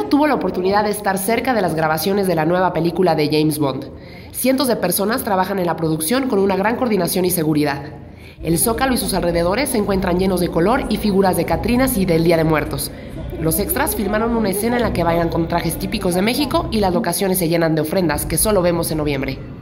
tuvo la oportunidad de estar cerca de las grabaciones de la nueva película de James Bond. Cientos de personas trabajan en la producción con una gran coordinación y seguridad. El Zócalo y sus alrededores se encuentran llenos de color y figuras de catrinas y del Día de Muertos. Los extras filmaron una escena en la que bailan con trajes típicos de México y las locaciones se llenan de ofrendas que solo vemos en noviembre.